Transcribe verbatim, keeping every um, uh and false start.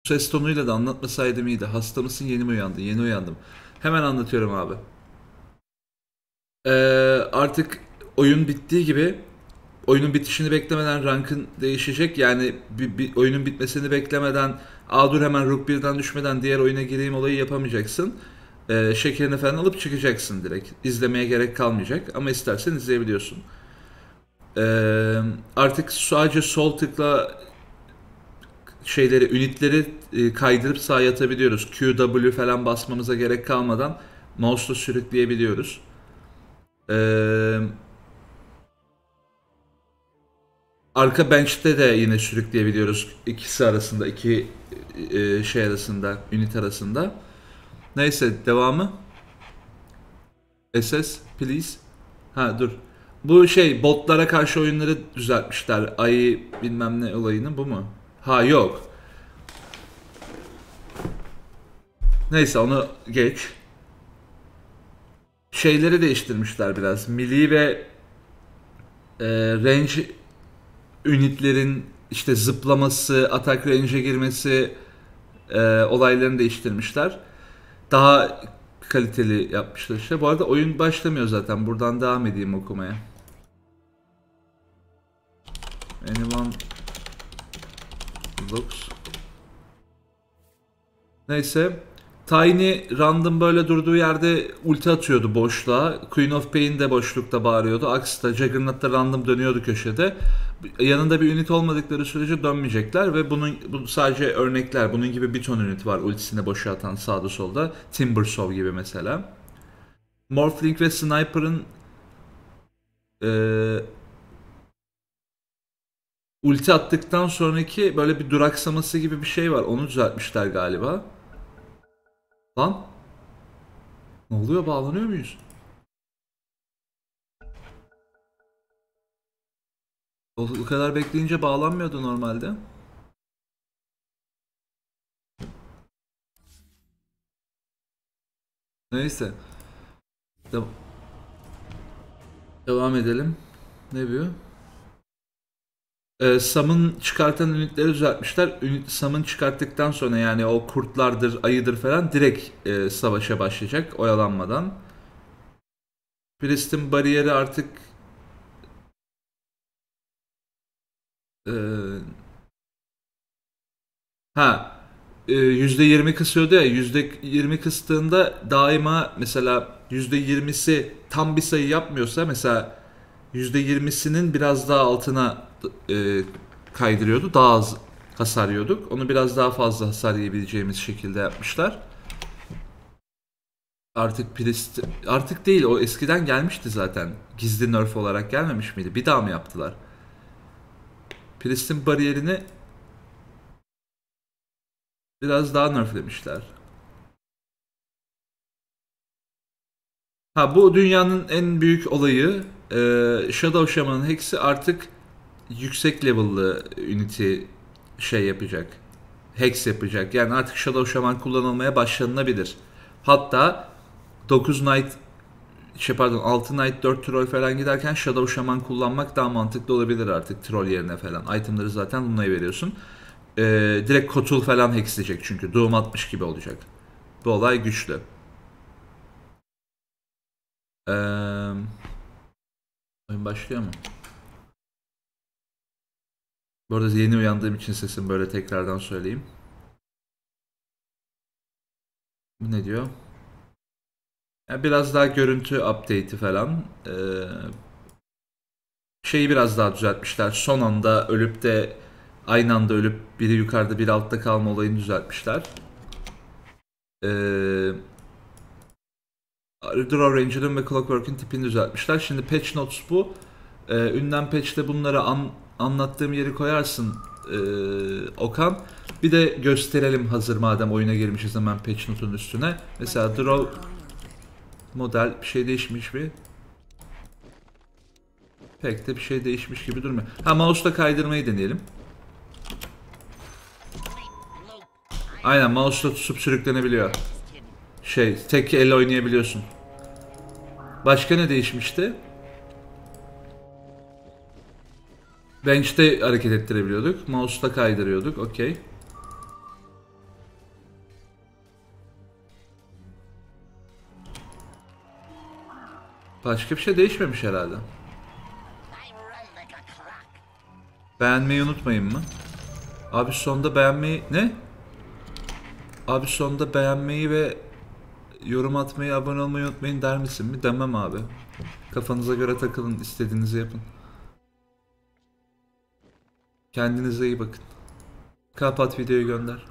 ses tonuyla da anlatmasaydım iyiydi. Hasta mısın? Yeni mi uyandın? Yeni uyandım. Hemen anlatıyorum abi. Ee, Artık oyun bittiği gibi oyunun bitişini beklemeden rankın değişecek. Yani bir, bir oyunun bitmesini beklemeden aa dur hemen Rook birden düşmeden diğer oyuna gireyim olayı yapamayacaksın. Ee, şekerini falan alıp çıkacaksın direkt. İzlemeye gerek kalmayacak ama istersen izleyebiliyorsun. Ee, Artık sadece sol tıkla şeyleri, ünitleri e, kaydırıp sağa atabiliyoruz. Q, W falan basmamıza gerek kalmadan mouse'la sürükleyebiliyoruz. Ee, Arka bench'te de yine sürükleyebiliyoruz ikisi arasında, iki e, şey arasında, ünit arasında. Neyse devamı. S S please. Ha dur. Bu şey botlara karşı oyunları düzeltmişler. Ay bilmem ne olayını bu mu? Ha yok. Neyse onu geç. Şeyleri değiştirmişler biraz. Melee ve e, range ünitlerin işte zıplaması, atak range'e girmesi e, olaylarını değiştirmişler. Daha kaliteli yapmışlar işte. Bu arada oyun başlamıyor zaten. Buradan devam edeyim okumaya. Anyone looks. Neyse. Tiny random böyle durduğu yerde ulti atıyordu boşluğa. Queen of Pain de boşlukta bağırıyordu. Axe da Juggernaut da random dönüyordu köşede. Yanında bir ünit olmadıkları sürece dönmeyecekler ve bunun bu sadece örnekler. Bunun gibi bir ton ünit var ultisini boşa atan sağda solda. Timbersaw gibi mesela. Morphling ve Sniper'ın e, ulti attıktan sonraki böyle bir duraksaması gibi bir şey var. Onu düzeltmişler galiba. Lan ne oluyor, bağlanıyor muyuz? O, o kadar bekleyince bağlanmıyordu normalde. Neyse. De- Devam edelim. Ne diyor? Ee, Summon çıkartan ünitleri düzeltmişler. Ünit, Summon çıkarttıktan sonra yani o kurtlardır, ayıdır falan direkt e, savaşa başlayacak oyalanmadan. Priest'in bariyeri artık e, ha e, yüzde yirmi kısıyordu ya, yüzde yirmi kıstığında daima mesela yüzde yirmisi tam bir sayı yapmıyorsa mesela yüzde yirmisinin biraz daha altına e, kaydırıyordu. Daha az hasar yiyorduk. Onu biraz daha fazla hasar yiyebileceğimiz şekilde yapmışlar. Artık Priest artık değil, o eskiden gelmişti zaten. Gizli nerf olarak gelmemiş miydi? Bir daha mı yaptılar? Priest'in bariyerini biraz daha nerflemişler. Ha bu dünyanın en büyük olayı e, Shadow Shaman'ın Hex'i artık yüksek level'lı unity şey yapacak. Hex yapacak. Yani artık Shadow Shaman kullanılmaya başlanılabilir. Hatta dokuz Knight şey pardon altı Knight dört Troll falan giderken Shadow Shaman kullanmak daha mantıklı olabilir artık Troll yerine falan. Itemları zaten Luna'ya veriyorsun. Ee, direkt Kotul falan hexleyecek çünkü. Doom atmış gibi olacak. Bu olay güçlü. Ee, Oyun başlıyor mu? Bu arada yeni uyandığım için sesim böyle, tekrardan söyleyeyim. Bu ne diyor? Yani biraz daha görüntü update'i falan. Ee, şeyi biraz daha düzeltmişler. Son anda ölüp de aynı anda ölüp biri yukarıda biri altta kalma olayını düzeltmişler. Ee, Draw Ranger'ın ve Clockwork'ın tipini düzeltmişler. Şimdi patch notes bu. Ee, ünlem patch'te bunları an, anlattığım yeri koyarsın ee, Okan. Bir de gösterelim hazır madem oyuna girmişiz hemen patch note'un üstüne. Mesela draw model bir şey değişmiş mi? Pek de bir şey değişmiş gibi durmuyor. Ha mouse'la kaydırmayı deneyelim. Aynen mouse'la tutup sürüklenebiliyor. Şey tek elle oynayabiliyorsun. Başka ne değişmişti? Bench'te hareket ettirebiliyorduk. Mouse'la kaydırıyorduk. Okey. Başka bir şey değişmemiş herhalde. Beğenmeyi unutmayın mı? Abi sonda beğenmeyi... Ne? Abi sonda beğenmeyi ve yorum atmayı, abone olmayı unutmayın der misin mi? Demem abi. Kafanıza göre takılın, istediğinizi yapın. Kendinize iyi bakın. Kapat videoyu, gönder.